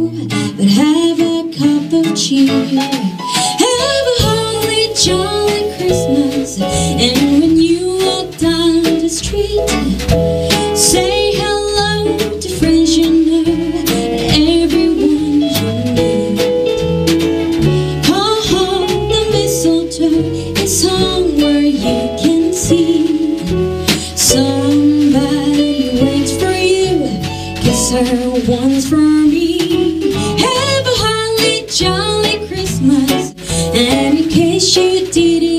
but have a cup of cheer. Have a holly jolly Christmas, and when you walk down the street, say hello to friends you know and everyone you meet. Ho ho, the mistletoe is somewhere you can see. Somebody waits for you, 'cause her one's for me. Have a holly jolly Christmas, and in case you didn't